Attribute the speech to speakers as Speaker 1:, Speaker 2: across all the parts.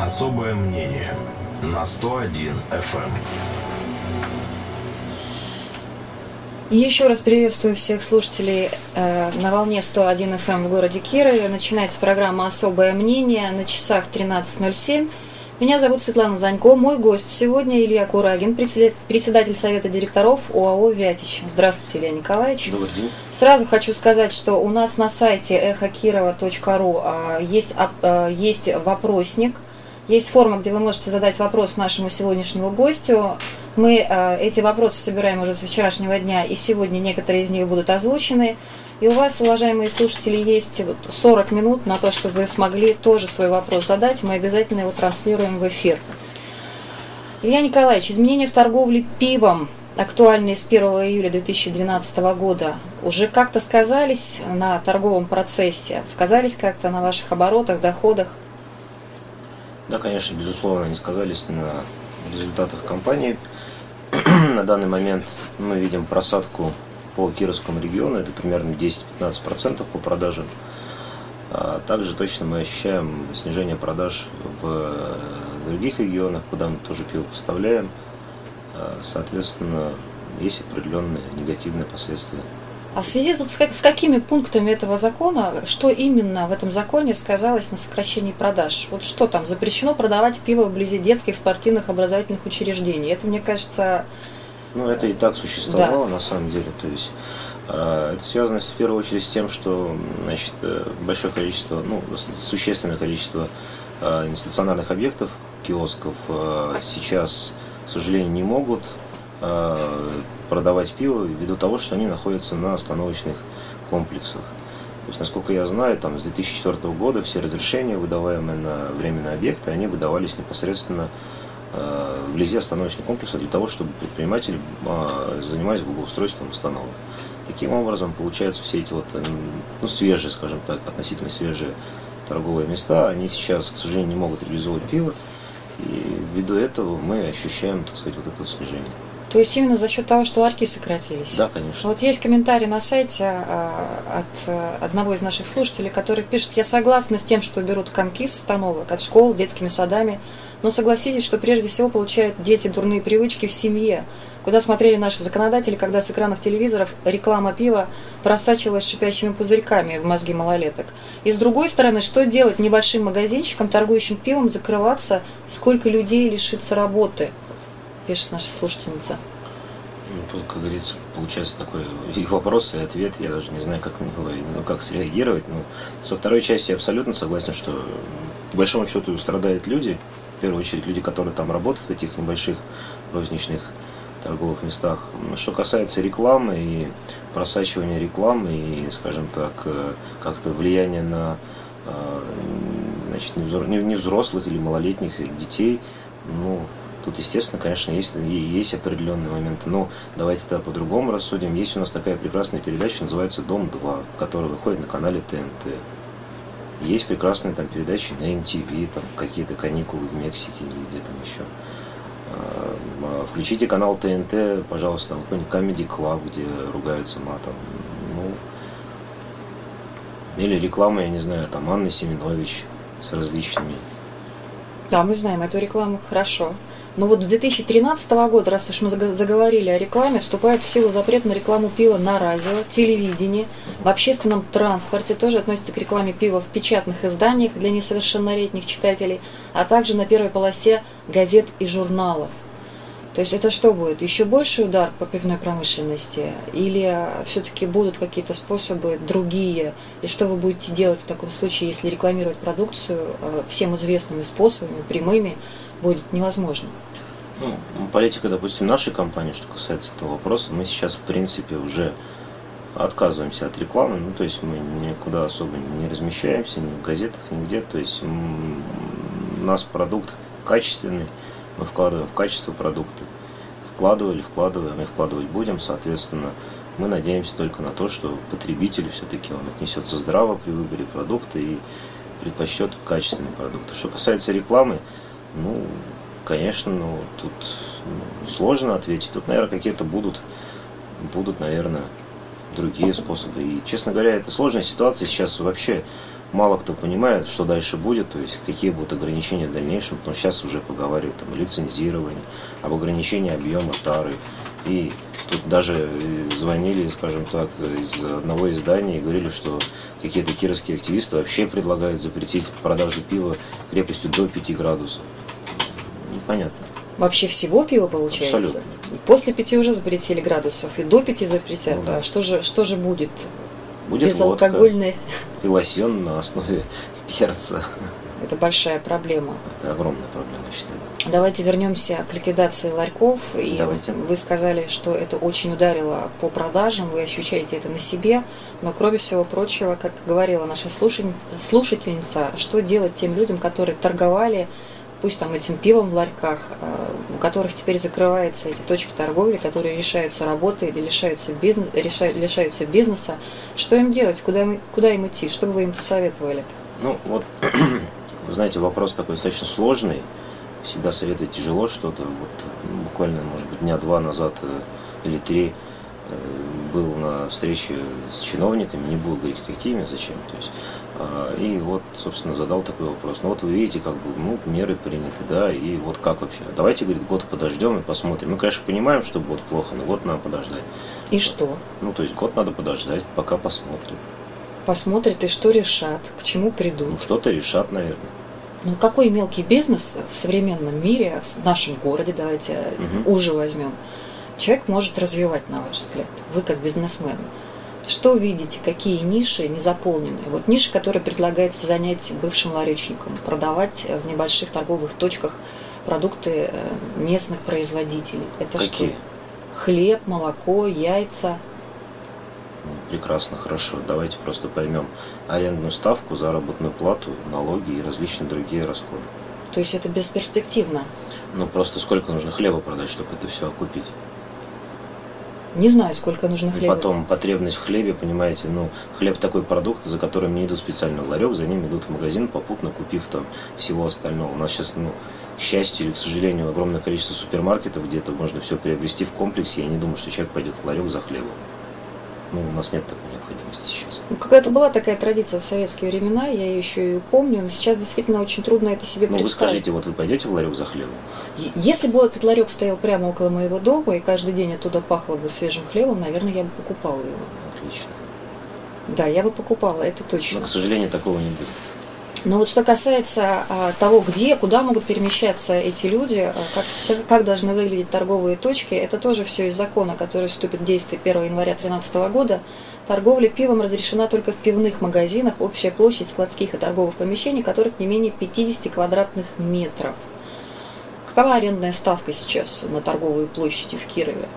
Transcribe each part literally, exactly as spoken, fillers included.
Speaker 1: Особое мнение на сто один эф эм.
Speaker 2: Еще раз приветствую всех слушателей э, на волне сто один эф эм в городе Кирове. Начинается программа «Особое мнение» на часах тринадцать ноль семь. Меня зовут Светлана Занько. Мой гость сегодня Илья Курагин, председатель Совета директоров ОАО «Вятич». Здравствуйте, Илья Николаевич.
Speaker 3: Добрый день.
Speaker 2: Сразу хочу сказать, что у нас на сайте эхо кирова точка ру есть, есть вопросник. Есть форма, где вы можете задать вопрос нашему сегодняшнему гостю. Мы э, эти вопросы собираем уже с вчерашнего дня, и сегодня некоторые из них будут озвучены. И у вас, уважаемые слушатели, есть сорок минут на то, чтобы вы смогли тоже свой вопрос задать. Мы обязательно его транслируем в эфир. Илья Николаевич, изменения в торговле пивом, актуальные с первого июля две тысячи двенадцатого года, уже как-то сказались на торговом процессе? Сказались как-то на ваших оборотах, доходах?
Speaker 3: Да, конечно, безусловно, они сказались на результатах кампании. На данный момент мы видим просадку по Кировскому региону, это примерно десять-пятнадцать процентов по продажам. А также точно мы ощущаем снижение продаж в других регионах, куда мы тоже пиво поставляем. Соответственно, есть определенные негативные последствия.
Speaker 2: А в связи тут с, с какими пунктами этого закона, что именно в этом законе сказалось на сокращении продаж? Вот что там, запрещено продавать пиво вблизи детских, спортивных, образовательных учреждений? Это, мне кажется...
Speaker 3: Ну, это и так существовало,
Speaker 2: да.
Speaker 3: На самом деле. То есть, э, это связано в первую очередь с тем, что, значит, большое количество, ну, существенное количество э, нестационарных объектов, киосков э, сейчас, к сожалению, не могут продавать пиво ввиду того, что они находятся на остановочных комплексах. То есть, насколько я знаю, там, с две тысячи четвёртого года все разрешения, выдаваемые на временные объекты, они выдавались непосредственно э, вблизи остановочных комплексов для того, чтобы предприниматели э, занимались благоустройством остановок. Таким образом, получается, все эти вот, ну, свежие, скажем так, относительно свежие торговые места, они сейчас, к сожалению, не могут реализовывать пиво, и ввиду этого мы ощущаем, так сказать, вот это вот снижение.
Speaker 2: То есть именно за счет того, что ларьки сократились?
Speaker 3: Да, конечно.
Speaker 2: Вот есть комментарий на сайте а, от а, одного из наших слушателей, который пишет: я согласна с тем, что берут комки с остановок, от школ, с детскими садами, но согласитесь, что прежде всего получают дети дурные привычки в семье, куда смотрели наши законодатели, когда с экранов телевизоров реклама пива просачивалась шипящими пузырьками в мозги малолеток. И с другой стороны, что делать небольшим магазинчикам, торгующим пивом, закрываться, сколько людей лишится работы? Пишет наша слушательница.
Speaker 3: Ну, тут, как говорится, получается такой и вопрос, и ответ. Я даже не знаю, как, ну, как среагировать. Но со второй части я абсолютно согласен, что по большому счету страдают люди. В первую очередь люди, которые там работают в этих небольших розничных торговых местах. Что касается рекламы и просачивания рекламы и, скажем так, как-то влияния на, значит, не взрослых или малолетних детей, ну, тут, естественно, конечно, есть, есть определенные моменты. Но давайте тогда по-другому рассудим. Есть у нас такая прекрасная передача, называется «Дом-два», которая выходит на канале тэ эн тэ. Есть прекрасные там передачи на эм ти ви, там какие-то каникулы в Мексике или где там еще. Включите канал тэ эн тэ, пожалуйста, там какой-нибудь Comedy Club, где ругаются матом. Ну, или реклама, я не знаю, там Анны Семенович с различными.
Speaker 2: Да, мы знаем эту рекламу хорошо. Но вот с две тысячи тринадцатого года, раз уж мы заговорили о рекламе, вступает в силу запрет на рекламу пива на радио, телевидении, в общественном транспорте, тоже относится к рекламе пива в печатных изданиях для несовершеннолетних читателей, а также на первой полосе газет и журналов. То есть это что будет? Еще больший удар по пивной промышленности? Или все-таки будут какие-то способы другие? И что вы будете делать в таком случае, если рекламировать продукцию всем известными способами, прямыми, будет невозможно?
Speaker 3: Ну, политика, допустим, нашей компании, что касается этого вопроса, мы сейчас, в принципе, уже отказываемся от рекламы, ну, то есть мы никуда особо не размещаемся, ни в газетах, нигде, то есть у нас продукт качественный, мы вкладываем в качество продукта, вкладывали, вкладываем и вкладывать будем, соответственно, мы надеемся только на то, что потребитель все-таки он отнесется здраво при выборе продукта и предпочтет качественный продукт. Что касается рекламы, ну, конечно, ну, тут ну, сложно ответить. Тут, наверное, какие-то будут, будут, наверное, другие способы. И, честно говоря, это сложная ситуация сейчас вообще мало кто понимает, что дальше будет, то есть какие будут ограничения в дальнейшем, потому что сейчас уже поговаривают там, о лицензировании, об ограничении объема тары. И тут даже звонили, скажем так, из одного издания и говорили, что какие-то кировские активисты вообще предлагают запретить продажу пива крепостью до пяти градусов. Непонятно.
Speaker 2: Вообще всего пива получается?
Speaker 3: Абсолютно.
Speaker 2: И после пяти уже запретили градусов, и до пяти запретят. Ну, да. А что же, что же будет?
Speaker 3: Будет
Speaker 2: безалкогольный
Speaker 3: и лосьон на основе перца.
Speaker 2: Это большая проблема.
Speaker 3: Это огромная проблема, я считаю.
Speaker 2: Давайте вернемся к ликвидации ларьков. И
Speaker 3: Давайте.
Speaker 2: Вы сказали, что это очень ударило по продажам, вы ощущаете это на себе. Но кроме всего прочего, как говорила наша слушательница, что делать тем людям, которые торговали, пусть там этим пивом в ларьках, у которых теперь закрываются эти точки торговли, которые лишаются работы или лишаются, бизнес, лишаются бизнеса. Что им делать? Куда им, куда им идти? Что бы вы им посоветовали?
Speaker 3: Ну, вот, вы знаете, вопрос такой достаточно сложный. Всегда советовать тяжело что-то. Вот, буквально, может быть, дня два назад или три был на встрече с чиновниками, не буду говорить какими, зачем. То есть, и вот, собственно, задал такой вопрос. Ну вот вы видите, как бы, ну, меры приняты, да, и вот как вообще? Давайте, говорит, год подождем и посмотрим. Мы, конечно, понимаем, что год плохо, но год надо подождать.
Speaker 2: И что?
Speaker 3: Ну, то есть год надо подождать, пока посмотрим.
Speaker 2: Посмотрят и что решат, к чему придут.
Speaker 3: Ну, что-то решат, наверное.
Speaker 2: Ну, какой мелкий бизнес в современном мире, в нашем городе, давайте угу. уже возьмем, человек может развивать, на ваш взгляд? Вы как бизнесмен. Что видите, какие ниши не заполнены? Вот ниши, которые предлагается занять бывшим ларечникам, продавать в небольших торговых точках продукты местных производителей. Это
Speaker 3: какие?
Speaker 2: Что? Хлеб, молоко, яйца.
Speaker 3: Прекрасно, хорошо. Давайте просто поймем арендную ставку, заработную плату, налоги и различные другие расходы.
Speaker 2: То есть это бесперспективно?
Speaker 3: Ну просто сколько нужно хлеба продать, чтобы это все окупить?
Speaker 2: Не знаю, сколько нужно хлеба.
Speaker 3: И потом потребность в хлебе, понимаете, ну, хлеб такой продукт, за которым не идут специально в ларек, за ним идут в магазин, попутно купив там всего остального. У нас сейчас, ну, к счастью или к сожалению, огромное количество супермаркетов, где это можно все приобрести в комплексе. Я не думаю, что человек пойдет в ларек за хлебом. Ну, у нас нет такой необходимости сейчас.
Speaker 2: Когда-то была такая традиция в советские времена, я ее еще и помню, но сейчас действительно очень трудно это себе
Speaker 3: ну,
Speaker 2: представить.
Speaker 3: Ну, вы скажите, вот вы пойдете в ларек за хлебом?
Speaker 2: Если бы этот ларек стоял прямо около моего дома, и каждый день оттуда пахло бы свежим хлебом, наверное, я бы покупала его.
Speaker 3: Отлично.
Speaker 2: Да, я бы покупала, это точно.
Speaker 3: Но, к сожалению, такого не будет.
Speaker 2: Но вот что касается а, того, где, куда могут перемещаться эти люди, а, как, как, как должны выглядеть торговые точки, это тоже все из закона, который вступит в действие первого января две тысячи тринадцатого года. Торговля пивом разрешена только в пивных магазинах, общая площадь складских и торговых помещений, которых не менее пятидесяти квадратных метров. Какова арендная ставка сейчас на торговую площадь в Кирове?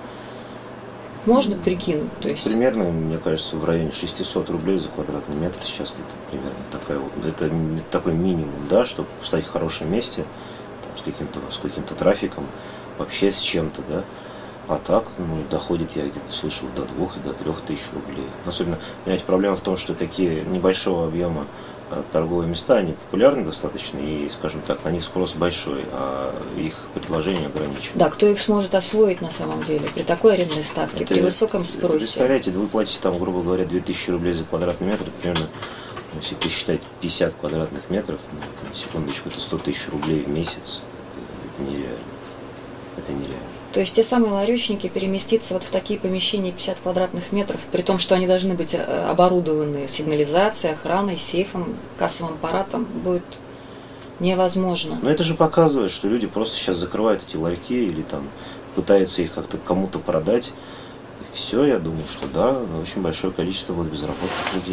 Speaker 2: Можно прикинуть? То есть...
Speaker 3: Примерно, мне кажется, в районе шестисот рублей за квадратный метр сейчас это примерно такая вот, это такой минимум, да, чтобы стать в хорошем месте, там, с каким-то с каким-то трафиком, вообще с чем-то, да. А так, ну, доходит, я где-то слышал, до двух и до трех тысяч рублей. Особенно, понимаете, проблема в том, что такие небольшого объема торговые места, они популярны достаточно, и, скажем так, на них спрос большой, а их предложение ограничено.
Speaker 2: Да, кто их сможет освоить на самом деле при такой арендной ставке, это, при высоком спросе?
Speaker 3: Представляете, вы платите там, грубо говоря, две тысячи рублей за квадратный метр, примерно, если посчитать пятьдесят квадратных метров, ну, секундочку, это сто тысяч рублей в месяц, это, это нереально. Это нереально.
Speaker 2: То есть те самые ларечники переместиться вот в такие помещения пятьдесят квадратных метров, при том, что они должны быть оборудованы сигнализацией, охраной, сейфом, кассовым аппаратом, будет невозможно.
Speaker 3: Но это же показывает, что люди просто сейчас закрывают эти ларьки или там пытаются их как-то кому-то продать. И все, я думаю, что да, очень большое количество вот безработных людей.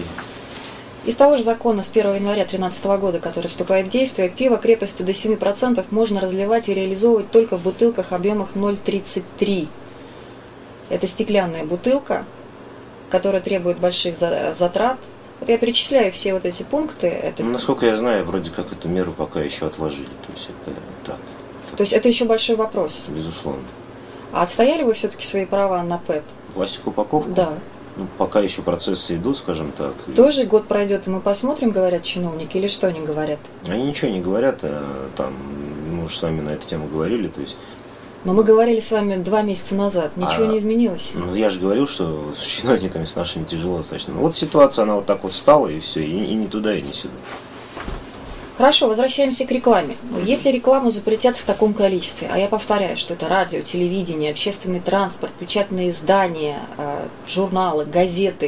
Speaker 2: Из того же закона с первого января две тысячи тринадцатого года, который вступает в действие, пиво крепостью до семи процентов можно разливать и реализовывать только в бутылках объемах ноль тридцать три. Это стеклянная бутылка, которая требует больших затрат. Вот я перечисляю все вот эти пункты. Это...
Speaker 3: Ну, насколько я знаю, вроде как эту меру пока еще отложили. То есть это так.
Speaker 2: То есть это еще большой вопрос?
Speaker 3: Безусловно.
Speaker 2: А отстояли вы все-таки свои права на ПЭТ?
Speaker 3: Пластиковую упаковку?
Speaker 2: Да.
Speaker 3: Ну, пока еще процессы идут, скажем так.
Speaker 2: Тоже год пройдет, и мы посмотрим, говорят чиновники, или что они говорят?
Speaker 3: Они ничего не говорят, а, там, мы уже с вами на эту тему говорили, то есть
Speaker 2: Но мы говорили с вами два месяца назад, ничего
Speaker 3: а,
Speaker 2: не изменилось.
Speaker 3: Ну, я же говорил, что с чиновниками с нашими тяжело достаточно. Вот ситуация, она вот так вот встала, и все, и, и не туда, и не сюда.
Speaker 2: Хорошо, возвращаемся к рекламе. Если рекламу запретят в таком количестве, а я повторяю, что это радио, телевидение, общественный транспорт, печатные издания, журналы, газеты.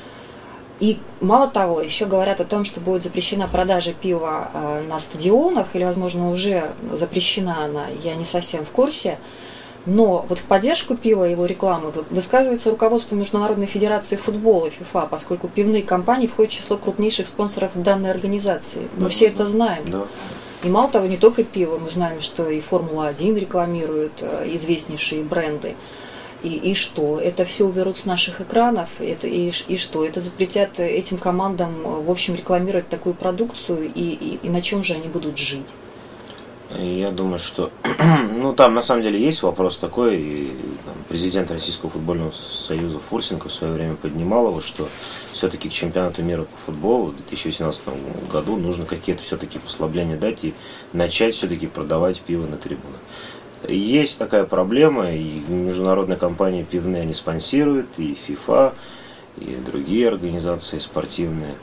Speaker 2: И мало того, еще говорят о том, что будет запрещена продажа пива на стадионах, или, возможно, уже запрещена она, я не совсем в курсе. Но вот в поддержку пива и его рекламы высказывается руководство Международной Федерации футбола ФИФА, поскольку пивные компании входят в число крупнейших спонсоров данной организации. Мы да, все это знаем. Да. И мало того, не только пиво, мы знаем, что и Формула один рекламирует известнейшие бренды. И, и что? Это все уберут с наших экранов, это, и, и что? Это запретят этим командам, в общем, рекламировать такую продукцию, и, и, и на чем же они будут жить?
Speaker 3: Я думаю, что ну там на самом деле есть вопрос такой, и там, президент Российского футбольного союза Фурсенко в свое время поднимал его, что все-таки к чемпионату мира по футболу в две тысячи восемнадцатом году нужно какие-то все-таки послабления дать и начать все-таки продавать пиво на трибунах. Есть такая проблема, и международные компании пивные они спонсируют, и ФИФА, и другие организации спортивные.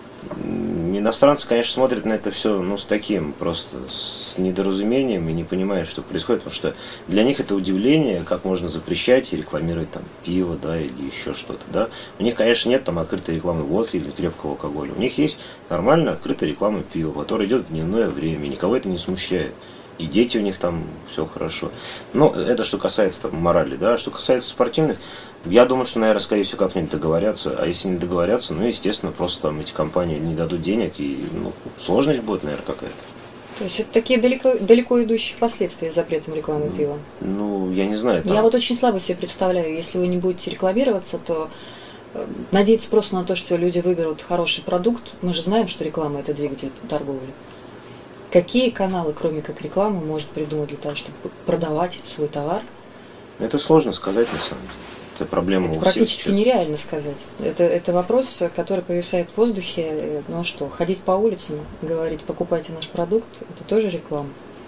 Speaker 3: Иностранцы, конечно, смотрят на это все, ну, с таким, просто с недоразумением и не понимают, что происходит, потому что для них это удивление, как можно запрещать и рекламировать там пиво, да, или еще что-то, да. У них, конечно, нет там открытой рекламы водки или крепкого алкоголя. У них есть нормальная открытая реклама пива, которая идет в дневное время, никого это не смущает. И дети у них там, все хорошо. Ну, это что касается там морали, да. Что касается спортивных, я думаю, что, наверное, скорее всего, как-нибудь договорятся. А если не договорятся, ну, естественно, просто там эти компании не дадут денег, и, ну, сложность будет, наверное, какая-то.
Speaker 2: То есть это такие далеко, далеко идущие последствия запретом рекламы пива?
Speaker 3: Ну, я не знаю. Там...
Speaker 2: Я вот очень слабо себе представляю, если вы не будете рекламироваться, то надеяться просто на то, что люди выберут хороший продукт. Мы же знаем, что реклама – это двигатель торговли. Какие каналы, кроме как рекламы, может придумать для того, чтобы продавать свой товар?
Speaker 3: Это сложно сказать, на самом деле. Это проблема
Speaker 2: это
Speaker 3: у всех.
Speaker 2: Практически сейчас нереально сказать. Это, это вопрос, который повисает в воздухе. Ну что, ходить по улицам, говорить, покупайте наш продукт, это тоже реклама.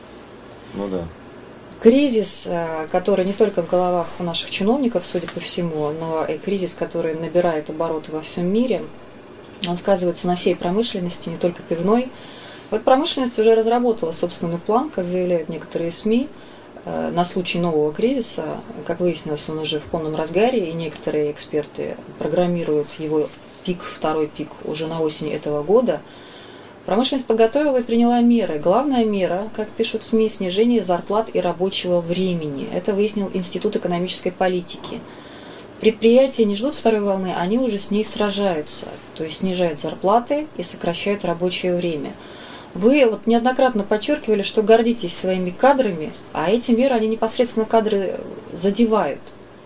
Speaker 3: Ну да.
Speaker 2: Кризис, который не только в головах у наших чиновников, судя по всему, но и кризис, который набирает обороты во всем мире, он сказывается на всей промышленности, не только пивной. Вот промышленность уже разработала собственный план, как заявляют некоторые СМИ, на случай нового кризиса. Как выяснилось, он уже в полном разгаре, и некоторые эксперты программируют его пик, второй пик уже на осень этого года. Промышленность подготовила и приняла меры. Главная мера, как пишут СМИ, снижение зарплат и рабочего времени. Это выяснил Институт экономической политики. Предприятия не ждут второй волны, они уже с ней сражаются, то есть снижают зарплаты и сокращают рабочее время. Вы вот неоднократно подчеркивали, что гордитесь своими кадрами, а эти меры, они непосредственно кадры задевают.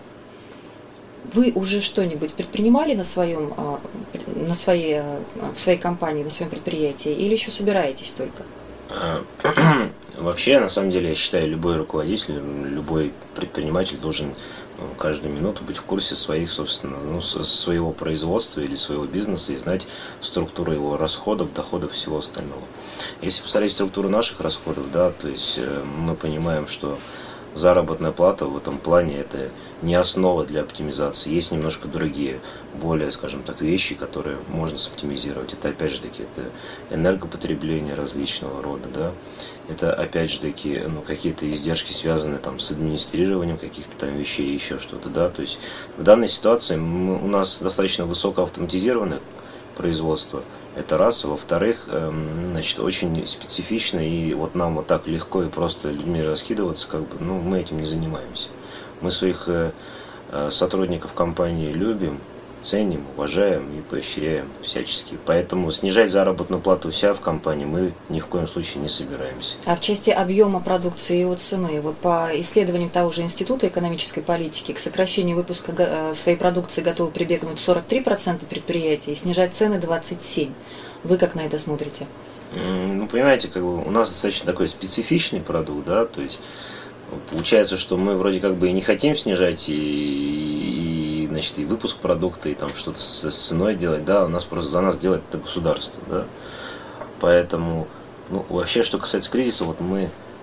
Speaker 2: Вы уже что-нибудь предпринимали на своем, на своей, в своей компании, на своем предприятии, или еще собираетесь только?
Speaker 3: Вообще, на самом деле, я считаю, любой руководитель, любой предприниматель должен каждую минуту быть в курсе своих, собственно, ну, своего производства или своего бизнеса и знать структуру его расходов, доходов и всего остального. Если посмотреть структуру наших расходов, да, то есть мы понимаем, что заработная плата в этом плане это не основа для оптимизации. Есть немножко другие, более, скажем так, вещи, которые можно соптимизировать. Это опять же таки это энергопотребление различного рода, да. Это опять же таки ну, какие-то издержки, связанные там с администрированием каких-то там вещей, еще что-то, да. То есть в данной ситуации мы, у нас достаточно высокоавтоматизированное производство. Это раз. Во-вторых, эм, значит, очень специфично, и вот нам вот так легко и просто людьми раскидываться, как бы, ну, мы этим не занимаемся. Мы своих э, э, сотрудников компании любим, ценим, уважаем и поощряем всячески. Поэтому снижать заработную плату у себя в компании мы ни в коем случае не собираемся.
Speaker 2: А в части объема продукции и его цены, вот по исследованиям того же Института экономической политики, к сокращению выпуска своей продукции готовы прибегнуть сорок три процента предприятий и снижать цены двадцать семь процентов. Вы как на это смотрите?
Speaker 3: Ну, понимаете, как бы у нас достаточно такой специфичный продукт, да, то есть получается, что мы вроде как бы и не хотим снижать и, и значит, и выпуск продукта, и там что-то с ценой делать, да, у нас просто за нас делает это государство, да. Поэтому, ну, вообще, что касается кризиса, вот мы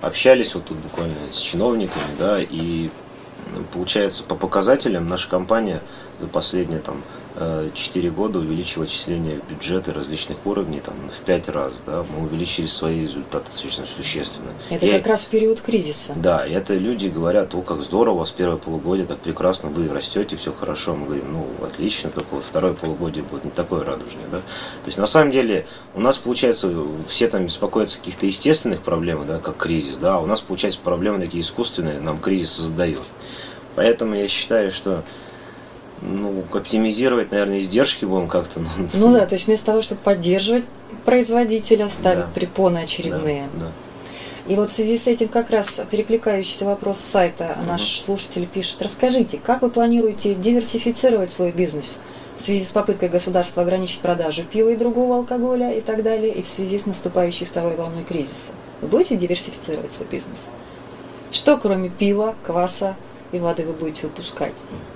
Speaker 3: общались вот тут буквально с чиновниками, да, и получается, по показателям наша компания за последние там четыре года увеличила отчисления в бюджеты различных уровней там, в пять раз. Да, мы увеличили свои результаты достаточно существенно.
Speaker 2: Это
Speaker 3: и,
Speaker 2: как раз в период кризиса.
Speaker 3: Да, и это люди говорят, о, как здорово, у вас первое полугодие так прекрасно, вы растете, все хорошо. Мы говорим, ну, отлично, только вот второе полугодие будет не такое радужное. Да? То есть, на самом деле, у нас, получается, все там беспокоятся о каких-то естественных проблемах, да, как кризис, да, а у нас, получается, проблемы такие искусственные, нам кризис создает. Поэтому я считаю, что ну, оптимизировать, наверное, издержки будем как-то. Ну,
Speaker 2: ну да, то есть вместо того, чтобы поддерживать производителя, ставить
Speaker 3: да,
Speaker 2: препоны очередные.
Speaker 3: Да, да.
Speaker 2: И вот в связи с этим как раз перекликающийся вопрос с сайта угу. наш слушатель пишет. Расскажите, как вы планируете диверсифицировать свой бизнес в связи с попыткой государства ограничить продажу пива и другого алкоголя и так далее, и в связи с наступающей второй волной кризиса? Вы будете диверсифицировать свой бизнес? Что кроме пива, кваса и воды вы будете выпускать?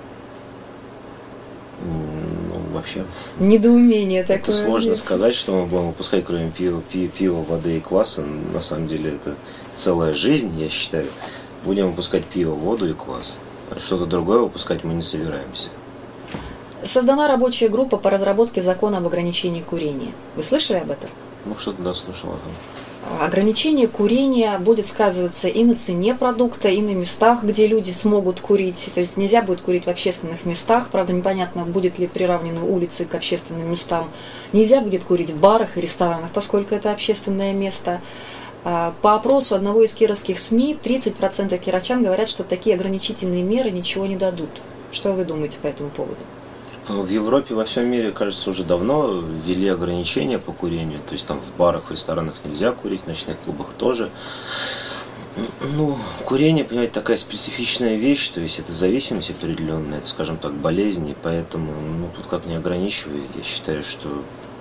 Speaker 3: Ну, вообще.
Speaker 2: Недоумение такое.
Speaker 3: Это сложно
Speaker 2: есть.
Speaker 3: сказать, что мы будем выпускать, кроме пива, пива, пива, воды и кваса. На самом деле это целая жизнь, я считаю. Будем выпускать пиво, воду и квас. Что-то другое выпускать мы не собираемся.
Speaker 2: Создана рабочая группа по разработке закона об ограничении курения. Вы слышали об этом?
Speaker 3: Ну, что-то да, слышал.
Speaker 2: Ограничение курения будет сказываться и на цене продукта, и на местах, где люди смогут курить. То есть нельзя будет курить в общественных местах. Правда, непонятно, будет ли приравнены улицы к общественным местам. Нельзя будет курить в барах и ресторанах, поскольку это общественное место. По опросу одного из кировских СМИ, тридцать процентов кировчан говорят, что такие ограничительные меры ничего не дадут. Что вы думаете по этому поводу?
Speaker 3: В Европе, во всем мире, кажется, уже давно ввели ограничения по курению. То есть там в барах, в ресторанах нельзя курить, в ночных клубах тоже. Ну, курение, понимаете, такая специфичная вещь, то есть это зависимость определенная, это, скажем так, болезнь, и поэтому, ну, тут как не ограничивая, я считаю, что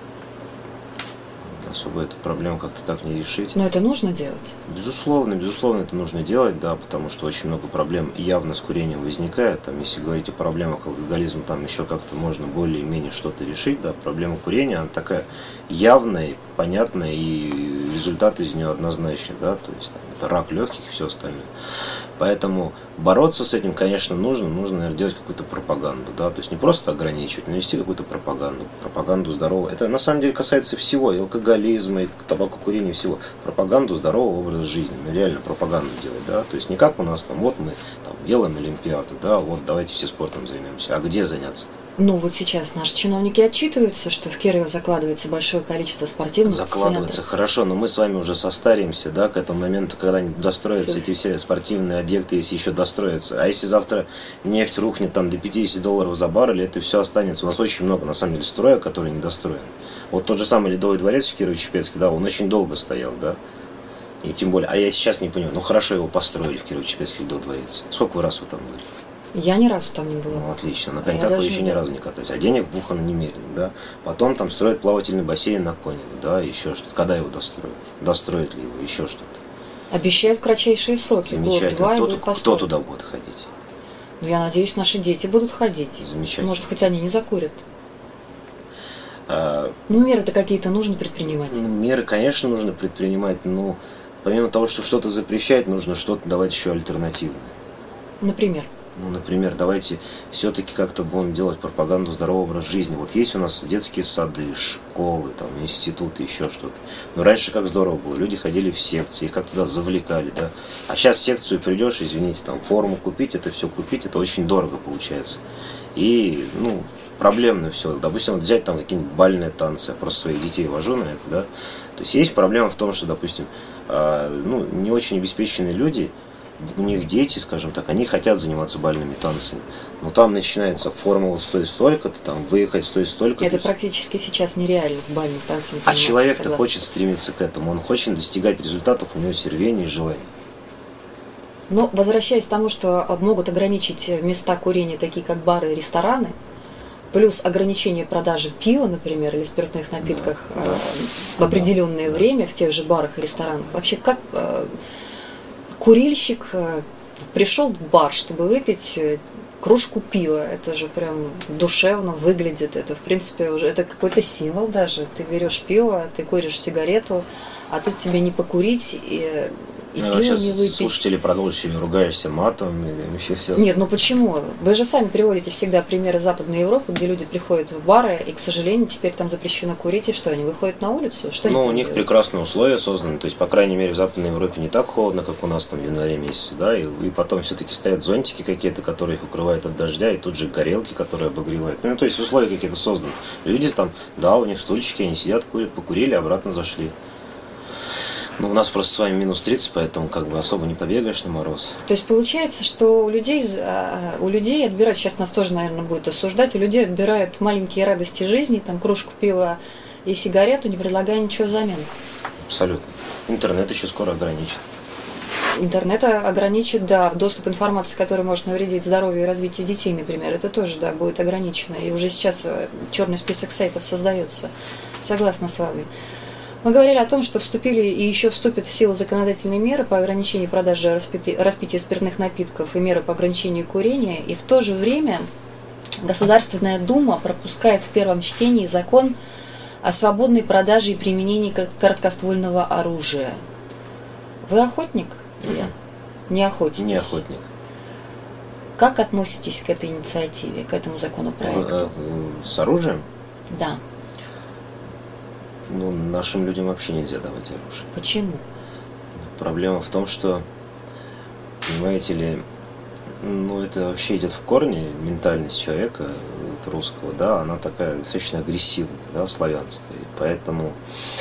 Speaker 3: особо эту проблему как-то так не решить.
Speaker 2: Но это нужно делать?
Speaker 3: Безусловно, безусловно, это нужно делать, да, потому что очень много проблем явно с курением возникает. Там, если говорить о проблемах алкоголизма, там еще как-то можно более-менее что-то решить, да, проблема курения, она такая явная, понятная, и результат из нее однозначный, да, то есть там, это рак легких и все остальное. Поэтому бороться с этим, конечно, нужно, нужно, наверное, делать какую-то пропаганду, да, то есть не просто ограничивать, но вести какую-то пропаганду, пропаганду здорового. Это на самом деле касается всего, и алкоголизма, и табакокурения, всего. Пропаганду здорового образа жизни, ну, реально пропаганду делать, да, то есть не как у нас там, вот мы там делаем олимпиаду, да, вот давайте все спортом займемся, а где заняться-то?
Speaker 2: Ну вот сейчас наши чиновники отчитываются, что в Кирове закладывается большое количество спортивных
Speaker 3: Закладывается,
Speaker 2: центров. Хорошо,
Speaker 3: но мы с вами уже состаримся, да, к этому моменту, когда они достроятся, все. Эти все спортивные объекты, если еще достроятся. А если завтра нефть рухнет там до пятидесяти долларов за баррель, это все останется. У нас очень много, на самом деле, строек, которые не достроены. Вот тот же самый Ледовый дворец в Кирово-Чепецке, да, он очень долго стоял, да. И тем более, а я сейчас не понимаю, ну хорошо его построили в Кирово-Чепецке Ледовый дворец. Сколько вы раз вы там были?
Speaker 2: Я ни разу там не была.
Speaker 3: Ну, отлично, на коньках вы еще ни разу не катались, а денег бухано немерено, да. Потом там строят плавательный бассейн на Конево, да, еще что-то. Когда его достроят? Достроят ли его, еще что-то?
Speaker 2: Обещают в кратчайшие сроки.
Speaker 3: Замечательно. Кто, кто, кто туда будет ходить?
Speaker 2: Ну, я надеюсь, наши дети будут ходить.
Speaker 3: Замечательно.
Speaker 2: Может, хоть они не закурят.
Speaker 3: А,
Speaker 2: ну, меры-то какие-то нужно предпринимать.
Speaker 3: Ну, меры, конечно, нужно предпринимать, но помимо того, что что-то запрещать, нужно что-то давать еще альтернативное.
Speaker 2: Например?
Speaker 3: Ну, например, давайте все-таки как-то будем делать пропаганду здорового образа жизни. Вот есть у нас детские сады, школы, там, институты, еще что-то. Но раньше как здорово было. Люди ходили в секции, их как туда завлекали, да. А сейчас в секцию придешь, извините, там, форму купить, это все купить, это очень дорого получается. И, ну, проблемно все. Допустим, вот взять там какие-нибудь бальные танцы, я просто своих детей вожу на это, да. То есть есть проблема в том, что, допустим, э, ну, не очень обеспеченные люди, у них дети, скажем так, они хотят заниматься бальными танцами. Но там начинается форма вот стоит столько-то, там выехать стоит столько-то.
Speaker 2: Это практически сейчас нереально в бальных танцах.
Speaker 3: А человек-то хочет стремиться к этому, он хочет достигать результатов, у него есть рвение и желание.
Speaker 2: Но возвращаясь к тому, что могут ограничить места курения, такие как бары и рестораны, плюс ограничение продажи пива, например, или спиртных напитков да, да, в определенное да, время да. в тех же барах и ресторанах. Вообще, как курильщик пришел в бар, чтобы выпить кружку пива, это же прям душевно выглядит, это в принципе уже это какой-то символ даже. Ты берешь пиво, ты куришь сигарету, а тут тебе не покурить, и и
Speaker 3: Ну,
Speaker 2: пиво
Speaker 3: сейчас
Speaker 2: не выпить.
Speaker 3: слушатели продолжат, еще ругаешься матом и вообще все.
Speaker 2: Нет, ну почему? Вы же сами приводите всегда примеры Западной Европы, где люди приходят в бары, и, к сожалению, теперь там запрещено курить, и что, они выходят на улицу? Что
Speaker 3: Ну,
Speaker 2: они
Speaker 3: у
Speaker 2: там
Speaker 3: них
Speaker 2: делают?
Speaker 3: прекрасные условия созданы, то есть, по крайней мере, в Западной Европе не так холодно, как у нас там в январе месяце, да, и, и потом все-таки стоят зонтики какие-то, которые их укрывают от дождя, и тут же горелки, которые обогревают. Ну, то есть, условия какие-то созданы. Люди там, да, у них стульчики, они сидят, курят, покурили, обратно зашли. Ну, у нас просто с вами минус тридцать, поэтому как бы особо не побегаешь на мороз.
Speaker 2: То есть получается, что у людей, у людей отбирают, сейчас нас тоже, наверное, будет осуждать, у людей отбирают маленькие радости жизни, там кружку пива и сигарету, не предлагая ничего взамен.
Speaker 3: Абсолютно. Интернет еще скоро ограничит.
Speaker 2: Интернет ограничит, да, доступ к информации, которая может навредить здоровью и развитию детей, например, это тоже, да, будет ограничено. И уже сейчас черный список сайтов создается. Согласна с вами. Мы говорили о том, что вступили и еще вступят в силу законодательные меры по ограничению продажи распития, распития спиртных напитков и меры по ограничению курения, и в то же время Государственная Дума пропускает в первом чтении закон о свободной продаже и применении короткоствольного оружия. Вы охотник? Илья? Не охотитесь?
Speaker 3: Не охотник.
Speaker 2: Как относитесь к этой инициативе, к этому законопроекту?
Speaker 3: С оружием?
Speaker 2: Да.
Speaker 3: Ну, нашим людям вообще нельзя давать оружие.
Speaker 2: Почему?
Speaker 3: Проблема в том, что, понимаете ли, ну, это вообще идет в корне, ментальность человека, вот, русского, да, она такая достаточно агрессивная, да, славянская. И поэтому,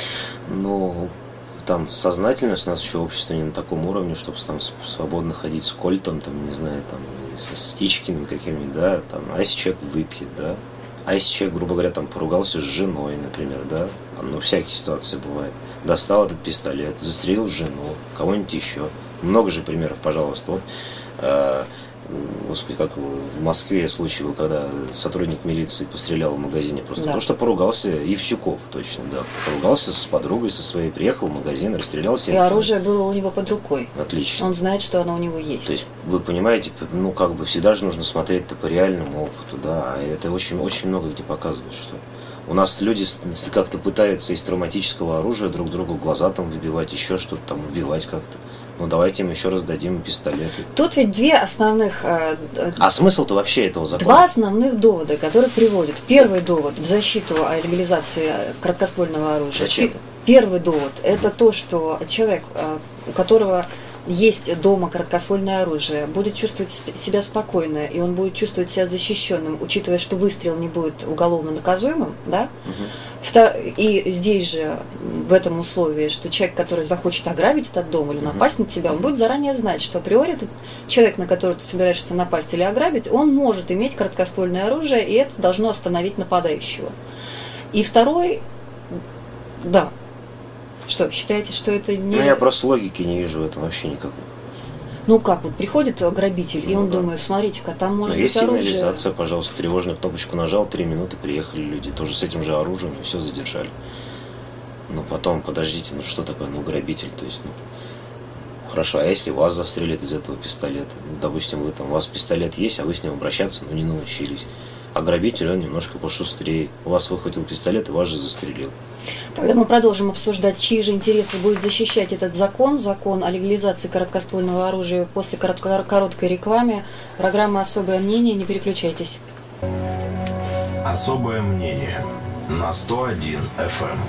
Speaker 3: ну, там сознательность у нас еще общество не на таком уровне, чтобы там свободно ходить с кольтом, там, не знаю, там, со Стичкиным каким-нибудь, да, там, а если человек выпьет, да. А если человек, грубо говоря, там поругался с женой, например, да, ну, всякие ситуации бывают. Достал этот пистолет, застрелил жену, кого-нибудь еще. Много же примеров, пожалуйста. Вот, э, господи, как в Москве случай был, когда сотрудник милиции пострелял в магазине просто
Speaker 2: да.
Speaker 3: потому, что поругался, Евсюков точно, да, поругался с подругой со своей, приехал в магазин, расстрелял себя.
Speaker 2: И оружие было у него под рукой.
Speaker 3: Отлично.
Speaker 2: Он знает, что оно у него есть.
Speaker 3: То есть, вы понимаете, ну, как бы всегда же нужно смотреть-то по реальному опыту, да, а это очень, очень много где показывает, что у нас люди как-то пытаются из травматического оружия друг другу глаза там выбивать, еще что-то там убивать как-то. Ну, давайте им еще раз дадим пистолеты.
Speaker 2: Тут ведь две основных... Э,
Speaker 3: а смысл-то вообще этого закона?
Speaker 2: Два основных довода, которые приводят. Первый довод в защиту о легализации короткоствольного оружия.
Speaker 3: Зачем?
Speaker 2: Первый довод – это то, что человек, у которого есть дома короткоствольное оружие, будет чувствовать себя спокойно, и он будет чувствовать себя защищенным, учитывая, что выстрел не будет уголовно наказуемым, да? Угу. И здесь же, в этом условии, что человек, который захочет ограбить этот дом или напасть угу. на тебя, он будет заранее знать, что априори этот человек, на которого ты собираешься напасть или ограбить, он может иметь короткоствольное оружие, и это должно остановить нападающего. И второй, да. Что, считаете, что это не...
Speaker 3: Ну, я просто логики не вижу в этом вообще никакой.
Speaker 2: Ну как, вот приходит грабитель, ну, и он да. думает, смотрите-ка, там может
Speaker 3: ну,
Speaker 2: быть
Speaker 3: есть
Speaker 2: оружие.
Speaker 3: сигнализация, пожалуйста, тревожную кнопочку нажал, три минуты, приехали люди, тоже с этим же оружием, и все задержали. Ну, потом, подождите, ну что такое, ну, грабитель, то есть, ну... Хорошо, а если вас застрелят из этого пистолета? Ну, допустим, вы там, у вас пистолет есть, а вы с ним обращаться, ну, не научились. А грабитель, он немножко пошустрее. У вас выхватил пистолет и вас же застрелил.
Speaker 2: Тогда мы продолжим обсуждать, чьи же интересы будет защищать этот закон, закон о легализации короткоствольного оружия после коротко- короткой рекламы. Программа «Особое мнение». Не переключайтесь.
Speaker 1: Особое мнение на сто один эф эм.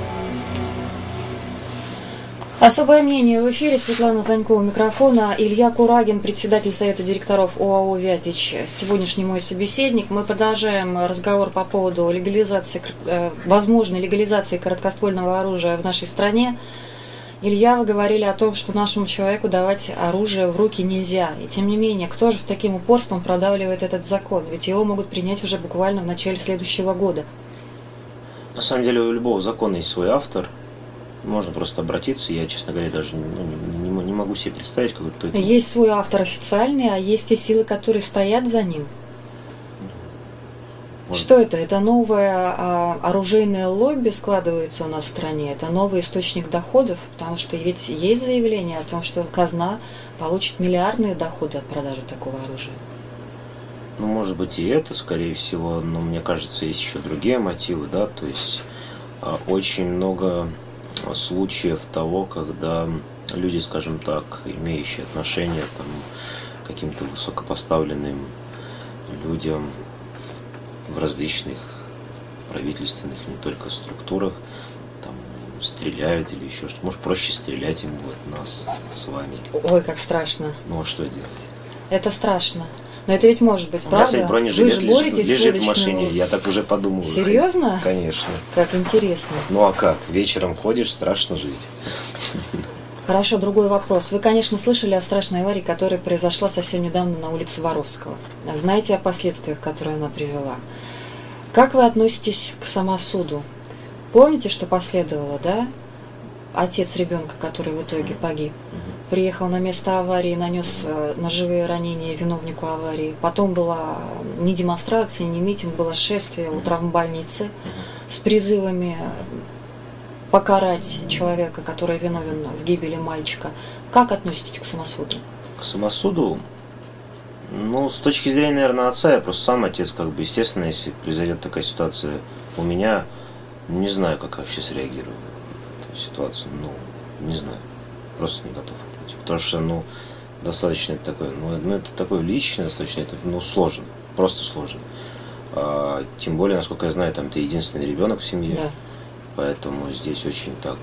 Speaker 2: Особое мнение в эфире. Светлана Занько у микрофона. Илья Курагин, председатель Совета директоров ОАО «Вятич», сегодняшний мой собеседник. Мы продолжаем разговор по поводу легализации, возможной легализации короткоствольного оружия в нашей стране. Илья, вы говорили о том, что нашему человеку давать оружие в руки нельзя. И тем не менее, кто же с таким упорством продавливает этот закон? Ведь его могут принять уже буквально в начале следующего года.
Speaker 3: На самом деле у любого закона есть свой автор. Можно просто обратиться, я, честно говоря, даже ну, не, не могу себе представить, какой кто это.
Speaker 2: Есть свой автор официальный, а есть те силы, которые стоят за ним. Может... Что это? Это новое а, оружейное лобби складывается у нас в стране, это новый источник доходов, потому что ведь есть заявление о том, что казна получит миллиардные доходы от продажи такого оружия.
Speaker 3: Ну, может быть, и это, скорее всего, но мне кажется, есть еще другие мотивы, да, то есть очень много случаев того, когда люди, скажем так, имеющие отношение там, к каким-то высокопоставленным людям в различных правительственных, не только структурах, там, стреляют или еще что-то. Может, проще стрелять им будет нас с вами.
Speaker 2: Ой, как страшно.
Speaker 3: Ну, а что делать?
Speaker 2: Это страшно. Но это ведь может быть,
Speaker 3: У меня,
Speaker 2: правда?
Speaker 3: кстати, бронежилет
Speaker 2: Вы же
Speaker 3: лежит,
Speaker 2: боретесь
Speaker 3: лежит
Speaker 2: с
Speaker 3: в
Speaker 2: уличным-
Speaker 3: машине, я так уже подумал.
Speaker 2: Серьезно?
Speaker 3: Конечно.
Speaker 2: Как интересно.
Speaker 3: Ну а как? Вечером ходишь, страшно жить.
Speaker 2: Хорошо, другой вопрос. Вы, конечно, слышали о страшной аварии, которая произошла совсем недавно на улице Воровского. Знаете о последствиях, которые она привела. Как вы относитесь к самосуду? Помните, что последовало, да? Отец ребенка, который в итоге погиб, приехал на место аварии, нанес э, ножевые ранения виновнику аварии. Потом была не демонстрация, не митинг, было шествие у травмбольницы с призывами покарать человека, который виновен в гибели мальчика. Как относитесь к самосуду?
Speaker 3: К самосуду, ну, с точки зрения, наверное, отца, я просто сам отец, как бы, естественно, если произойдет такая ситуация у меня, не знаю, как вообще среагирую на эту ситуацию, ну, не знаю, просто не готов ответить. Потому что, ну, достаточно это такое, ну, ну это такое личное, достаточно, это, ну, сложно, просто сложно. А, тем более, насколько я знаю, там ты единственный ребенок в семье.
Speaker 2: Да.
Speaker 3: Поэтому здесь очень так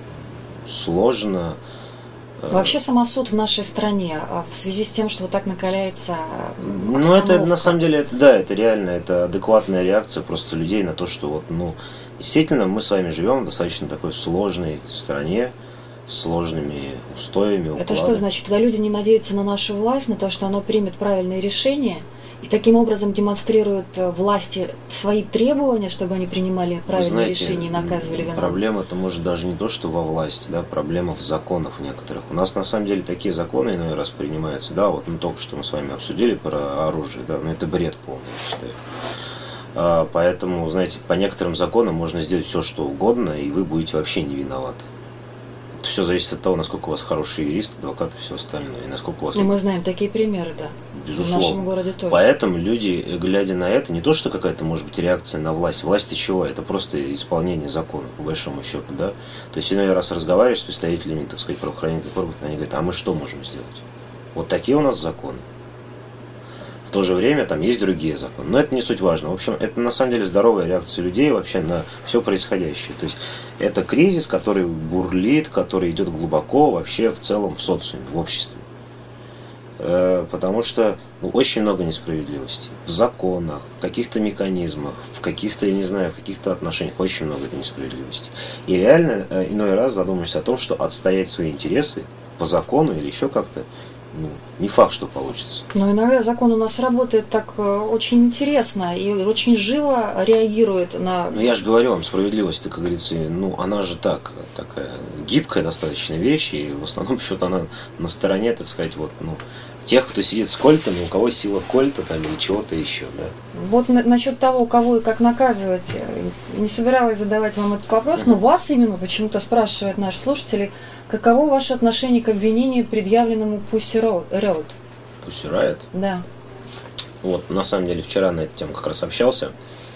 Speaker 3: сложно.
Speaker 2: Вообще самосуд в нашей стране в связи с тем, что вот так накаляется
Speaker 3: Ну, это
Speaker 2: обстановка.
Speaker 3: на самом деле, это, да, это реально, это адекватная реакция просто людей на то, что вот, ну, действительно, мы с вами живем в достаточно такой сложной стране, с сложными устоями, укладами.
Speaker 2: Это что значит? Когда люди не надеются на нашу власть, на то, что она примет правильные решения, и таким образом демонстрируют э, власти свои требования, чтобы они принимали правильные
Speaker 3: знаете,
Speaker 2: решения и наказывали виновных.
Speaker 3: Проблема-то может даже не то, что во власти, да, проблема в законах некоторых. У нас на самом деле такие законы иной раз принимаются, да, вот ну, только что мы с вами обсудили про оружие, да, но это бред полный, я считаю. А, поэтому, знаете, по некоторым законам можно сделать все, что угодно, и вы будете вообще не виноваты. Это все зависит от того, насколько у вас хороший юрист, адвокат и все остальное, и насколько у вас...
Speaker 2: И мы знаем такие примеры, да.
Speaker 3: Безусловно.
Speaker 2: В нашем городе тоже.
Speaker 3: Поэтому люди, глядя на это, не то, что какая-то может быть реакция на власть. Власть-то чего? Это просто исполнение закона, по большому счету, да. То есть иной раз разговариваешь с представителями, так сказать, правоохранительных органов, они говорят, а мы что можем сделать? Вот такие у нас законы. В то же время там есть другие законы. Но это не суть важно. В общем, это на самом деле здоровая реакция людей вообще на все происходящее. То есть это кризис, который бурлит, который идет глубоко вообще в целом в социуме, в обществе. Потому что ну, очень много несправедливости в законах, в каких-то механизмах, в каких-то, я не знаю, в каких-то отношениях очень много этой несправедливости. И реально иной раз задумаешься о том, что отстоять свои интересы по закону или еще как-то, ну, не факт, что получится.
Speaker 2: Но иногда закон у нас работает так э, очень интересно и очень живо реагирует на...
Speaker 3: Ну я же говорю вам, справедливость, как говорится, ну она же так, такая гибкая достаточно вещь, и в основном счет она на стороне, так сказать, вот, ну, тех, кто сидит с кольтами, у кого сила кольта там или чего-то еще, да.
Speaker 2: Вот на, насчет того, кого и как наказывать, не собиралась задавать вам этот вопрос, но вас именно почему-то спрашивают наши слушатели, каково ваше отношение к обвинению, предъявленному Pussy Riot?
Speaker 3: Pussy Riot?
Speaker 2: Да.
Speaker 3: Вот, на самом деле, вчера на эту тему как раз общался.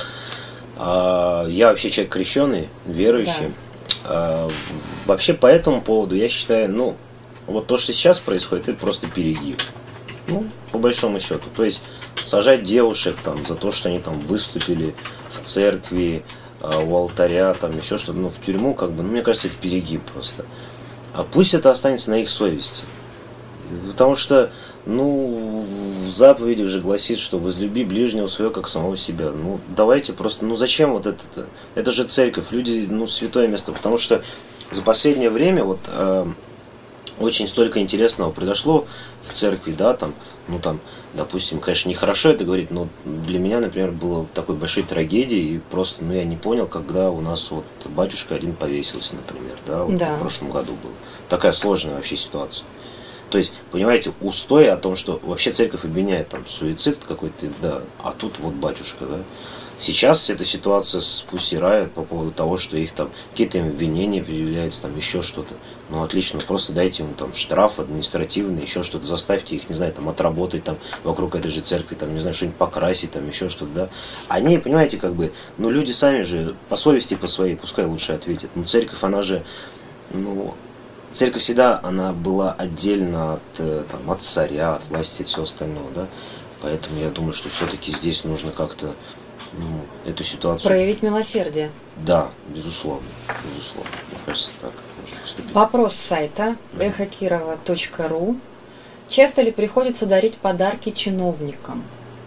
Speaker 3: Я вообще человек крещеный, верующий. Да. Вообще по этому поводу я считаю, ну, вот то, что сейчас происходит, это просто перегиб. Ну, по большому счету. То есть сажать девушек там за то, что они там выступили в церкви, у алтаря, там еще что-то, ну, в тюрьму, как бы, ну, мне кажется, это перегиб просто. А пусть это останется на их совести. Потому что, ну, в заповедях же гласит, что возлюби ближнего своего, как самого себя. Ну, давайте просто, ну, зачем вот это-то? Это же церковь, люди, ну, святое место. Потому что за последнее время вот э, очень столько интересного произошло в церкви, да, там, ну, там, допустим, конечно, нехорошо это говорить, но для меня, например, было такой большой трагедией, и просто, ну, я не понял, когда у нас вот батюшка один повесился, например, да, вот
Speaker 2: да.
Speaker 3: в прошлом году было. Такая сложная вообще ситуация. То есть, понимаете, устой о том, что вообще церковь обвиняет там суицид какой-то, да, а тут вот батюшка, да. Сейчас эта ситуация с Pussy Riot по поводу того, что их там какие-то обвинения предъявляются, там еще что-то. Ну отлично, просто дайте ему там штраф административный, еще что-то, заставьте их, не знаю, там отработать там вокруг этой же церкви, там, не знаю, что-нибудь покрасить, там еще что-то, да. Они, понимаете, как бы, ну люди сами же по совести по своей, пускай лучше ответят. Ну церковь, она же, ну, церковь всегда, она была отдельно от, там, от царя, от власти и всего остального, да. Поэтому я думаю, что все-таки здесь нужно как-то ну, эту ситуацию...
Speaker 2: Проявить милосердие.
Speaker 3: Да, безусловно, безусловно. Мне кажется, так нужно поступить.
Speaker 2: Вопрос с сайта эхо кирова точка ру. Часто ли приходится дарить подарки чиновникам?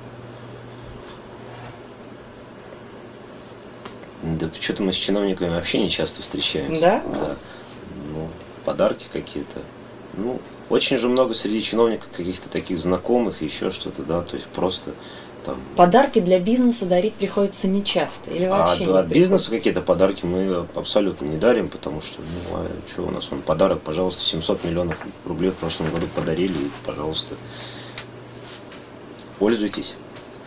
Speaker 3: Да что-то мы с чиновниками вообще не часто встречаемся.
Speaker 2: Да?
Speaker 3: Да. Ну, подарки какие-то. Ну, очень же много среди чиновников каких-то таких знакомых и еще что-то, да, то есть просто там...
Speaker 2: Подарки для бизнеса дарить приходится нечасто или вообще
Speaker 3: а,
Speaker 2: не
Speaker 3: от бизнеса
Speaker 2: приходится?
Speaker 3: какие-то подарки мы абсолютно не дарим, потому что, ну, а что у нас, он подарок, пожалуйста, семьсот миллионов рублей в прошлом году подарили, и, пожалуйста, пользуйтесь.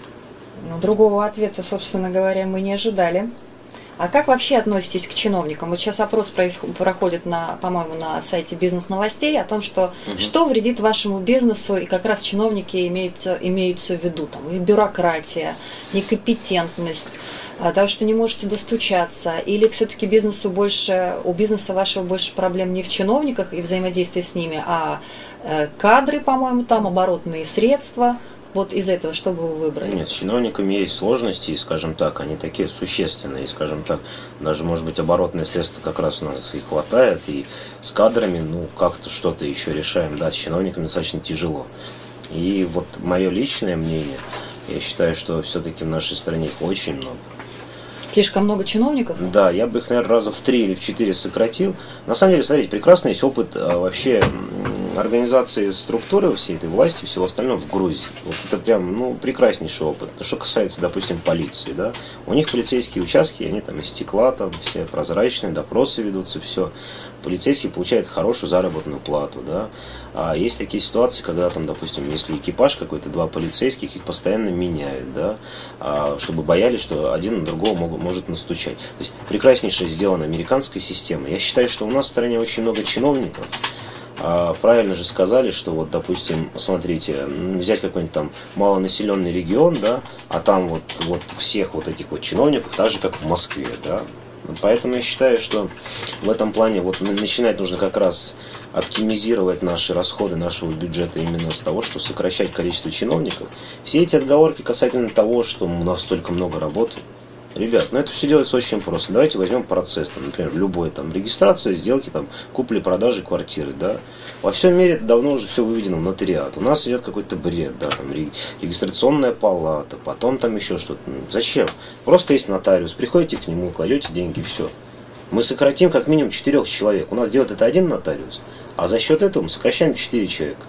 Speaker 2: Но другого ответа, собственно говоря, мы не ожидали. А как вообще относитесь к чиновникам? Вот сейчас опрос происход- проходит, на, по-моему, на сайте бизнес-новостей о том, что
Speaker 3: Угу.
Speaker 2: что вредит вашему бизнесу, и как раз чиновники имеются, имеются в виду. Там, и бюрократия, некомпетентность, а, того, что не можете достучаться, или все-таки бизнесу больше, у бизнеса вашего больше проблем не в чиновниках и взаимодействии с ними, а э, кадры, по-моему, там, оборотные средства. Вот из этого что бы вы выбрали?
Speaker 3: Нет, с чиновниками есть сложности, и, скажем так, они такие существенные, и, скажем так, даже, может быть, оборотные средства как раз у нас и хватает, и с кадрами, ну, как-то что-то еще решаем, да, с чиновниками достаточно тяжело. И вот мое личное мнение, я считаю, что все-таки в нашей стране их очень много.
Speaker 2: Слишком много чиновников?
Speaker 3: Да, я бы их, наверное, раза в три или в четыре сократил. На самом деле, смотрите, прекрасный есть опыт а, вообще организации структуры всей этой власти, всего остального в Грузии. Вот это прям, ну, прекраснейший опыт. Что касается, допустим, полиции, да, у них полицейские участки, они там из стекла, там все прозрачные, допросы ведутся, все. Полицейский получает хорошую заработную плату, да. А есть такие ситуации, когда там, допустим, если экипаж какой-то, два полицейских, их постоянно меняют, да, а, чтобы боялись, что один на другого мог, может настучать. То есть прекраснейше сделана американская система. Я считаю, что у нас в стране очень много чиновников. А, правильно же сказали, что вот, допустим, смотрите, взять какой-нибудь там малонаселенный регион, да, а там вот, вот всех вот этих вот чиновников, так же, как в Москве, да. Поэтому я считаю, что в этом плане вот начинать нужно как раз оптимизировать наши расходы нашего бюджета именно с того, что сокращать количество чиновников. Все эти отговорки касательно того, что у нас столько много работы. Ребят, ну это все делается очень просто. Давайте возьмем процесс, там, например, любой там регистрация, сделки, там, купли-продажи квартиры, да. Во всем мире это давно уже все выведено в нотариат. У нас идет какой-то бред, да, там регистрационная палата, потом там еще что-то. Зачем? Просто есть нотариус, приходите к нему, кладете деньги, все. Мы сократим как минимум четырех человек. У нас делает это один нотариус, а за счет этого мы сокращаем четыре человека.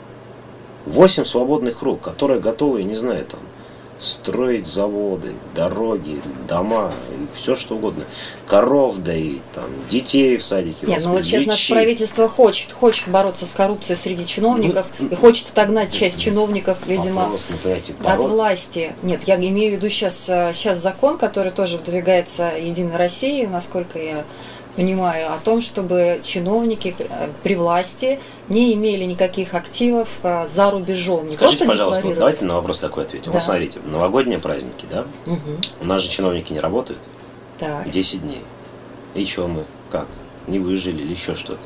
Speaker 3: Восемь свободных рук, которые готовы, не знаю, там, строить заводы, дороги, дома, все что угодно. Коров доить, там, детей в садике.
Speaker 2: Нет, ну вот сейчас наше
Speaker 3: лечить.
Speaker 2: Правительство хочет, хочет бороться с коррупцией среди чиновников и хочет отогнать часть чиновников, видимо,
Speaker 3: Вопрос, ну, понимаете,
Speaker 2: от
Speaker 3: бороться.
Speaker 2: власти. Нет, я имею в виду сейчас, сейчас закон, который тоже выдвигается Единой Россией, насколько я понимаю, о том, чтобы чиновники при власти не имели никаких активов а, за рубежом. Не
Speaker 3: Скажите,
Speaker 2: просто
Speaker 3: пожалуйста, вот
Speaker 2: декларировать.
Speaker 3: давайте на вопрос такой ответим.
Speaker 2: Да.
Speaker 3: Вот смотрите, новогодние праздники, да?
Speaker 2: Угу.
Speaker 3: У нас же чиновники не работают
Speaker 2: Так.
Speaker 3: десять дней. И что мы? Как? Не выжили или еще что-то?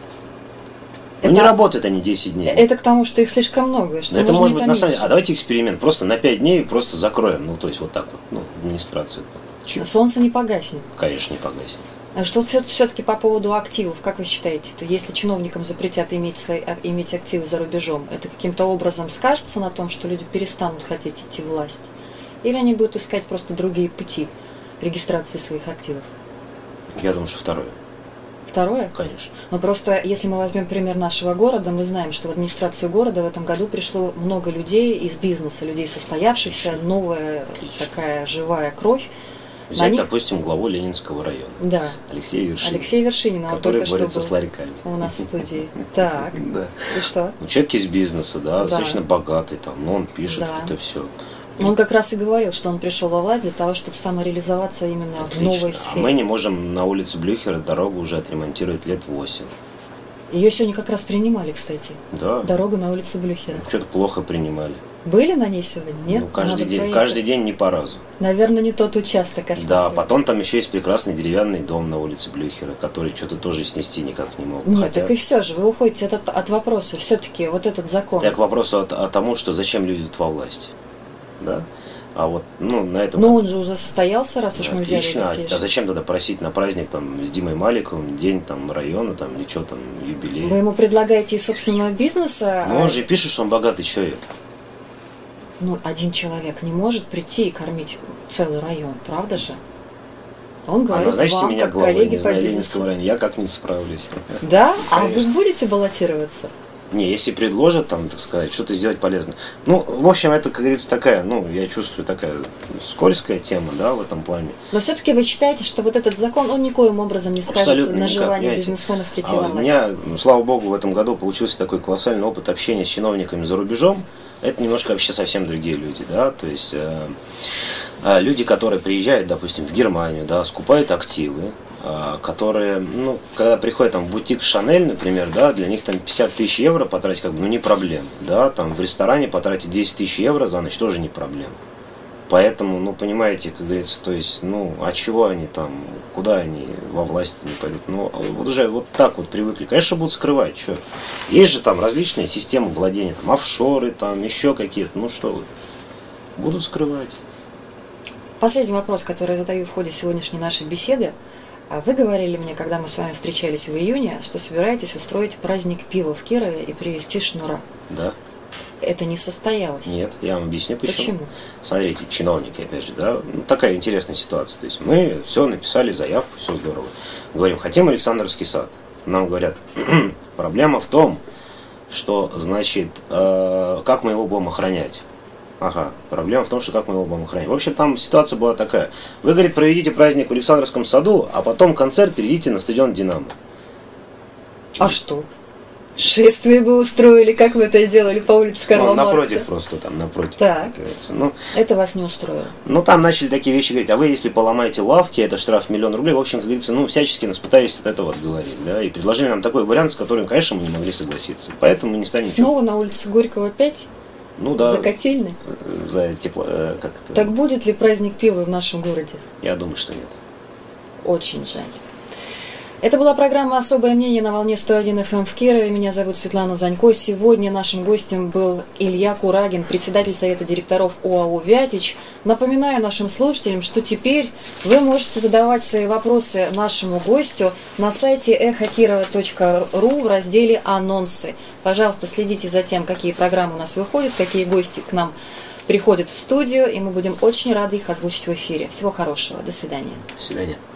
Speaker 3: Ну
Speaker 2: Это-
Speaker 3: не работают они десять дней.
Speaker 2: Это к тому, что их слишком много. Что
Speaker 3: это
Speaker 2: можно
Speaker 3: может
Speaker 2: не
Speaker 3: быть на самом деле.
Speaker 2: поменьше.
Speaker 3: А давайте эксперимент. Просто на пять дней просто закроем. Ну, то есть вот так вот. Ну, администрацию. Чё?
Speaker 2: Солнце не погаснет.
Speaker 3: Конечно, не погаснет.
Speaker 2: А что все-таки по поводу активов, как вы считаете, то если чиновникам запретят иметь, свои, а, иметь активы за рубежом, это каким-то образом скажется на том, что люди перестанут хотеть идти в власть? Или они будут искать просто другие пути регистрации своих активов?
Speaker 3: Я думаю, что второе.
Speaker 2: Второе?
Speaker 3: Конечно.
Speaker 2: Но просто, если мы возьмем пример нашего города, мы знаем, что в администрацию города в этом году пришло много людей из бизнеса, людей состоявшихся, новая
Speaker 3: Отлично.
Speaker 2: такая живая кровь.
Speaker 3: Взять,
Speaker 2: Они-
Speaker 3: допустим, главу Ленинского района.
Speaker 2: Да,
Speaker 3: Алексея Вершинина.
Speaker 2: Алексей Вершинин, он
Speaker 3: который
Speaker 2: только что
Speaker 3: борется
Speaker 2: был
Speaker 3: с ларьками.
Speaker 2: у нас в студии. Так,
Speaker 3: Да.
Speaker 2: и что?
Speaker 3: Ну, человек из бизнеса, да,
Speaker 2: Да.
Speaker 3: достаточно богатый, там, но он пишет
Speaker 2: Да.
Speaker 3: это все.
Speaker 2: Он как раз и говорил, что он пришел во власть для того, чтобы самореализоваться именно в новой
Speaker 3: А
Speaker 2: сфере.
Speaker 3: мы не можем на улице Блюхера дорогу уже отремонтировать лет восемь.
Speaker 2: Ее сегодня как раз принимали, кстати.
Speaker 3: Да.
Speaker 2: Дорогу на улице Блюхера.
Speaker 3: Что-то плохо принимали.
Speaker 2: Были на ней сегодня? Нет?
Speaker 3: Ну, каждый
Speaker 2: Надо
Speaker 3: день,
Speaker 2: проехать.
Speaker 3: каждый день не по разу.
Speaker 2: Наверное, не тот участок осматривали.
Speaker 3: Да, потом там еще есть прекрасный деревянный дом на улице Блюхера, который что-то тоже снести никак не могут.
Speaker 2: Нет,
Speaker 3: Хотя...
Speaker 2: так и все же, вы уходите от, от вопроса. Все-таки вот этот закон.
Speaker 3: Так к вопросу о, о тому, что зачем люди идут во власть. Да? А вот, ну, на этом...
Speaker 2: Но он же уже состоялся, раз уж мы взяли
Speaker 3: Отлично.
Speaker 2: Алексея.
Speaker 3: А зачем тогда просить на праздник там с Димой Маликовым, день там района, там, или что там, юбилей?
Speaker 2: Вы ему предлагаете из собственного бизнеса?
Speaker 3: Ну, он же пишет, что он богатый человек.
Speaker 2: Ну, один человек не может прийти и кормить целый район, правда же? Он говорит,
Speaker 3: А назначьте
Speaker 2: вам,
Speaker 3: меня
Speaker 2: как
Speaker 3: главой,
Speaker 2: коллеги
Speaker 3: не
Speaker 2: по
Speaker 3: знаю,
Speaker 2: бизнесу.
Speaker 3: Ленинского района, я как-нибудь справлюсь.
Speaker 2: Да? А
Speaker 3: Конечно.
Speaker 2: вы будете баллотироваться?
Speaker 3: Не, если предложат, там, так сказать, что-то сделать полезно. Ну, в общем, это, как говорится, такая, ну, я чувствую, такая скользкая тема, да, в этом плане.
Speaker 2: Но все-таки вы считаете, что вот этот закон, он никоим образом не скажется
Speaker 3: Абсолютно
Speaker 2: на
Speaker 3: никак,
Speaker 2: желании
Speaker 3: понимаете.
Speaker 2: бизнесменов прийти
Speaker 3: А
Speaker 2: во
Speaker 3: у
Speaker 2: власть?
Speaker 3: меня, слава богу, в этом году получился такой колоссальный опыт общения с чиновниками за рубежом. Это немножко вообще совсем другие люди, да, то есть э, э, люди, которые приезжают, допустим, в Германию, да, скупают активы, э, которые, ну, когда приходят там в бутик Шанель, например, да, для них там пятьдесят тысяч евро потратить, как бы, ну, не проблема, да, там в ресторане потратить десять тысяч евро за ночь тоже не проблема. Поэтому, ну, понимаете, как говорится, то есть, ну, а чего они там, куда они во власть не пойдут? Ну, вот уже вот так вот привыкли. Конечно, будут скрывать, что. Есть же там различные системы владения, там, офшоры, там, еще какие-то, ну, что вы, будут скрывать.
Speaker 2: Последний вопрос, который я задаю в ходе сегодняшней нашей беседы. А Вы говорили мне, когда мы с вами встречались в июне, что собираетесь устроить праздник пива в Кирове и привезти шнура.
Speaker 3: Да.
Speaker 2: Это не состоялось.
Speaker 3: Нет, я вам объясню почему.
Speaker 2: Почему?
Speaker 3: Смотрите, чиновники, опять же, да, ну, такая интересная ситуация. То есть мы все написали, заявку, все здорово. Говорим, хотим Александровский сад. Нам говорят, проблема в том, что, значит, э, как мы его будем охранять. Ага, проблема в том, что как мы его будем охранять. В общем, там ситуация была такая. Вы, говорит, проведите праздник в Александровском саду, а потом концерт перейдите на стадион «Динамо».
Speaker 2: А что? Шествие бы устроили, как вы это делали по улице Карла
Speaker 3: Ну,
Speaker 2: Маркса?
Speaker 3: напротив просто, там, напротив.
Speaker 2: Так.
Speaker 3: как говорится. Ну,
Speaker 2: Это вас не устроило?
Speaker 3: ну, там начали такие вещи говорить, а вы, если поломаете лавки, это штраф миллион рублей. В общем, как говорится, ну, всячески нас пытались от этого отговорить, да, и предложили нам такой вариант, с которым, конечно, мы не могли согласиться. Поэтому мы не станем...
Speaker 2: Снова на улице Горького пять?
Speaker 3: Ну, да.
Speaker 2: За котельной?
Speaker 3: За тепло... э, Как это?
Speaker 2: Так будет ли праздник пива в нашем городе?
Speaker 3: Я думаю, что нет.
Speaker 2: Очень жаль. Это была программа «Особое мнение» на волне сто один эф эм в Кирове. Меня зовут Светлана Занько. Сегодня нашим гостем был Илья Курагин, председатель Совета директоров ОАО «Вятич». Напоминаю нашим слушателям, что теперь вы можете задавать свои вопросы нашему гостю на сайте эхо кирова точка ру в разделе «Анонсы». Пожалуйста, следите за тем, какие программы у нас выходят, какие гости к нам приходят в студию, и мы будем очень рады их озвучить в эфире. Всего хорошего. До свидания.
Speaker 3: До свидания.